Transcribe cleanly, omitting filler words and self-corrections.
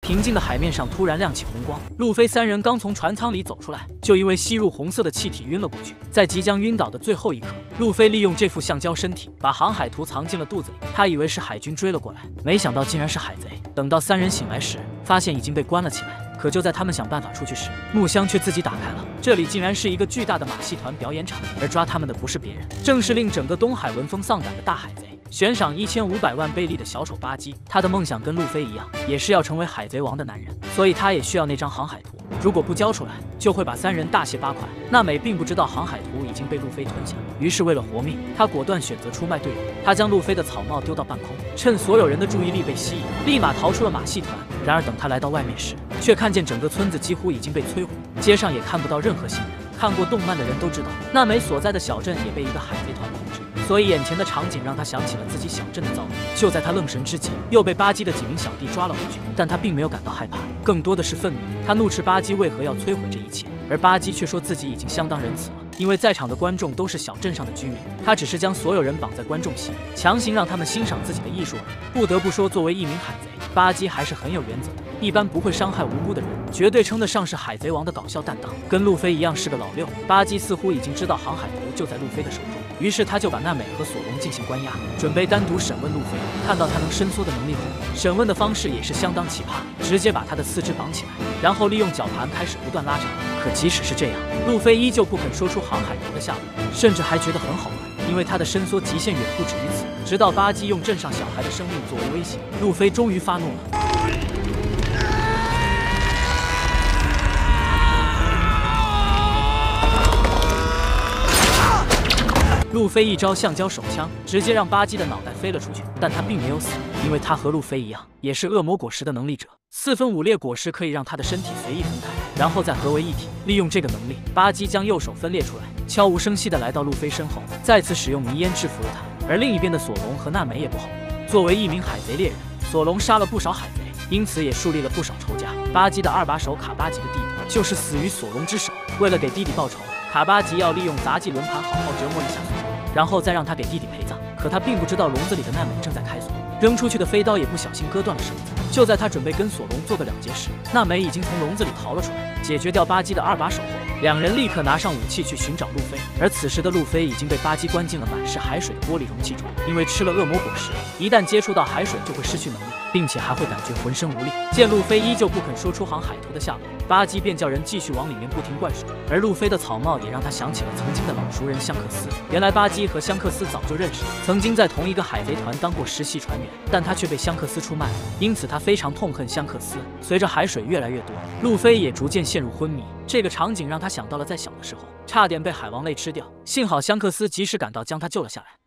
平静的海面上突然亮起红光。路飞三人刚从船舱里走出来，就因为吸入红色的气体晕了过去。在即将晕倒的最后一刻，路飞利用这副橡胶身体把航海图藏进了肚子里。他以为是海军追了过来，没想到竟然是海贼。等到三人醒来时，发现已经被关了起来。可就在他们想办法出去时，木箱却自己打开了。这里竟然是一个巨大的马戏团表演场，而抓他们的不是别人，正是令整个东海闻风丧胆的大海贼。悬赏1500万贝利的小丑巴基，他的梦想跟路飞一样，也是要成为海贼王的男人，所以他也需要那张航海图。如果不交出来，就会把三人大卸八块。娜美并不知道航海图已经被路飞吞下，于是为了活命，他果断选择出卖队友。他将路飞的草帽丢到半空，趁所有人的注意力被吸引，立马逃出了马戏团。然而等他来到外面时，却看见整个村子几乎已经被摧毁，街上也看不到任何行人。看过动漫的人都知道，娜美所在的小镇也被一个海贼团控制。所以眼前的场景让他想起了自己小镇的遭遇。就在他愣神之际，又被巴基的几名小弟抓了回去。但他并没有感到害怕，更多的是愤怒。他怒斥巴基为何要摧毁这一切，而巴基却说自己已经相当仁慈了，因为在场的观众都是小镇上的居民，他只是将所有人绑在观众席，强行让他们欣赏自己的艺术而已。不得不说，作为一名海贼，巴基还是很有原则的，一般不会伤害无辜的人，绝对称得上是海贼王的搞笑担当。跟路飞一样是个老六，巴基似乎已经知道航海图就在路飞的手中。于是他就把娜美和索隆进行关押，准备单独审问路飞。看到他能伸缩的能力后，审问的方式也是相当奇葩，直接把他的四肢绑起来，然后利用绞盘开始不断拉长。可即使是这样，路飞依旧不肯说出航海图的下落，甚至还觉得很好玩，因为他的伸缩极限远不止于此。直到巴基用镇上小孩的生命作为威胁，路飞终于发怒了。路飞一招橡胶手枪，直接让巴基的脑袋飞了出去，但他并没有死，因为他和路飞一样，也是恶魔果实的能力者。4分5裂果实可以让他的身体随意分开，然后再合为一体。利用这个能力，巴基将右手分裂出来，悄无声息地来到路飞身后，再次使用迷烟制服了他。而另一边的索隆和娜美也不好过，作为一名海贼猎人，索隆杀了不少海贼，因此也树立了不少仇家。巴基的2把手卡巴吉的弟弟就是死于索隆之手。为了给弟弟报仇，卡巴吉要利用杂技轮盘好好折磨一下索隆，然后再让他给弟弟陪葬。可他并不知道笼子里的娜美正在开锁，扔出去的飞刀也不小心割断了绳子。就在他准备跟索隆做个了结时，娜美已经从笼子里逃了出来。解决掉巴基的2把手后，两人立刻拿上武器去寻找路飞。而此时的路飞已经被巴基关进了满是海水的玻璃容器中，因为吃了恶魔果实，一旦接触到海水就会失去能力，并且还会感觉浑身无力。见路飞依旧不肯说出航海图的下落，巴基便叫人继续往里面不停灌水。而路飞的草帽也让他想起了曾经的老熟人香克斯。原来巴基和香克斯早就认识，曾经在同一个海贼团当过实习船员，但他却被香克斯出卖了，因此他非常痛恨香克斯。随着海水越来越多，路飞也逐渐陷入昏迷。这个场景让他想到了在小的时候差点被海王类吃掉，幸好香克斯及时赶到将他救了下来。